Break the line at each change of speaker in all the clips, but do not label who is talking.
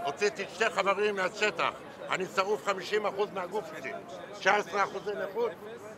הוצאתי 2 חברים מהשטח. אני שרוף 50% מהגוף שלי, 19% נכות.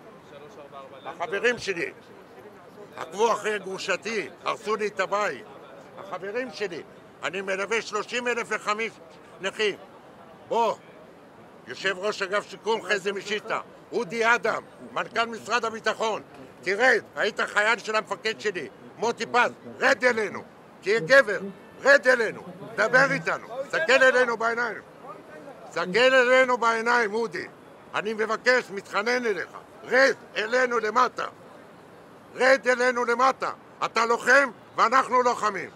החברים שלי עקבו אחרי גרושתי, הרסו לי את הבית. החברים שלי, אני מלווה 30,005 נכים. בוא, יושב ראש אגף שיקום חזי משיטה, אודי אדם, מנכ"ל משרד הביטחון, תרד, היית חייל של המפקד שלי, מוטי פז, רד אלינו, תהיה גבר, רד אלינו, דבר איתנו, סתכל אלינו בעיניים. סתכל אלינו בעיניים, אודי. אני מבקש, מתחנן אליך, רד אלינו למטה. רד אלינו למטה. אתה לוחם ואנחנו לוחמים.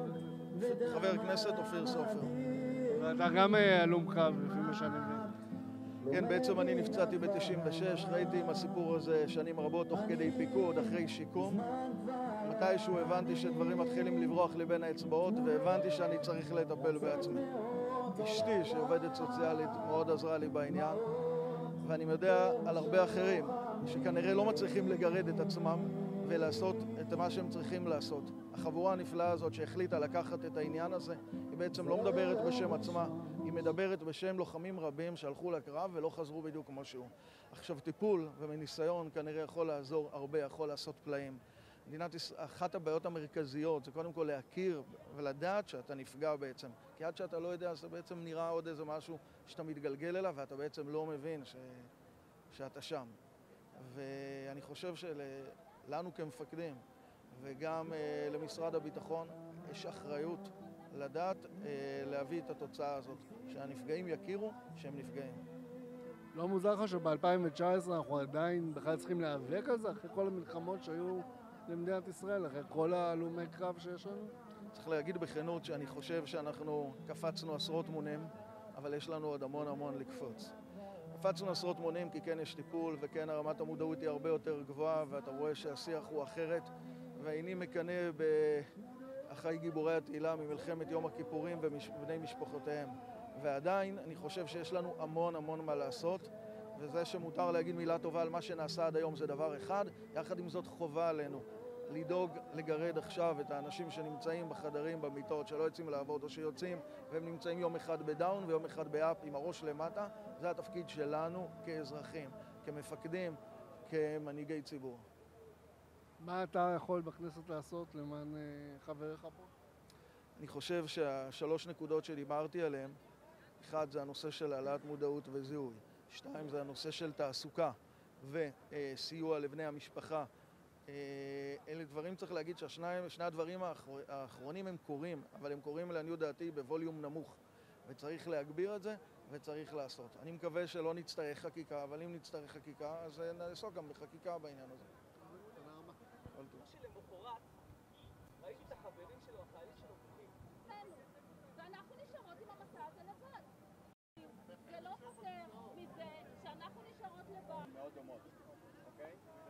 חבר הכנסת אופיר סופר.
ואתה גם הלום קרב, לפי מה שאני מבין.
כן, בעצם אני נפצעתי ב-96, חייתי עם הסיפור הזה שנים רבות תוך כדי פיקוד, אחרי שיקום. מתישהו הבנתי שדברים מתחילים לברוח לי בין האצבעות, והבנתי שאני צריך לטפל בעצמי. אשתי, שעובדת סוציאלית, מאוד עזרה לי בעניין, ואני יודע על הרבה אחרים שכנראה לא מצליחים לגרד את עצמם ולעשות את מה שהם צריכים לעשות. החבורה הנפלאה הזאת שהחליטה לקחת את העניין הזה, היא בעצם לא מדברת בשם עצמה, היא מדברת בשם לוחמים רבים שהלכו לקרב ולא חזרו בדיוק כמו שהוא. עכשיו, טיפול ומניסיון כנראה יכול לעזור הרבה, יכול לעשות פלאים. אחת הבעיות המרכזיות זה קודם כל להכיר ולדעת שאתה נפגע בעצם. כי עד שאתה לא יודע, זה בעצם נראה עוד איזה משהו שאתה מתגלגל אליו ואתה בעצם לא מבין שאתה שם. ואני חושב שלנו כמפקדים וגם למשרד הביטחון יש אחריות לדעת להביא את התוצאה הזאת, שהנפגעים יכירו שהם נפגעים.
לא מוזר לך שב-2019 אנחנו עדיין בכלל צריכים להיאבק על זה אחרי כל המלחמות שהיו למדינת ישראל, אחרי כל הלומי קרב שיש לנו?
צריך להגיד בכנות שאני חושב שאנחנו קפצנו עשרות מונים, אבל יש לנו עוד המון לקפוץ. קפצנו עשרות מונים כי כן יש טיפול וכן רמת המודעות היא הרבה יותר גבוהה ואתה רואה שהשיח הוא אחרת, ואיני מקנא באחיי גיבורי התהילה ממלחמת יום הכיפורים ובני משפחותיהם. ועדיין אני חושב שיש לנו המון מה לעשות, וזה שמותר להגיד מילה טובה על מה שנעשה עד היום זה דבר אחד. יחד עם זאת חובה עלינו לדאוג לגרד עכשיו את האנשים שנמצאים בחדרים, במיטות, שלא יוצאים לעבוד או שיוצאים והם נמצאים יום אחד בדאון ויום אחד באפ עם הראש למטה. זה התפקיד שלנו כאזרחים, כמפקדים, כמנהיגי ציבור.
מה אתה יכול בכנסת לעשות למען חבריך פה?
אני חושב שהשלוש נקודות שדיברתי עליהן, אחד זה הנושא של העלאת מודעות וזיהוי, 2 זה הנושא של תעסוקה וסיוע לבני המשפחה. אלה דברים, צריך להגיד ששני הדברים האחרונים הם קורים, אבל הם קורים לעניות דעתי בווליום נמוך, וצריך להגביר את זה וצריך לעשות. אני מקווה שלא נצטרך חקיקה, אבל אם נצטרך חקיקה אז נעסוק גם בחקיקה בעניין הזה.
תודה רבה.
שלמחרת ראיתי את החברים שלו, החיילים שלו בוכים.
ואנחנו נשארות עם המסע הזה לבד. זה לא חסר מזה שאנחנו נשארות לבד.
מאוד דומות, אוקיי?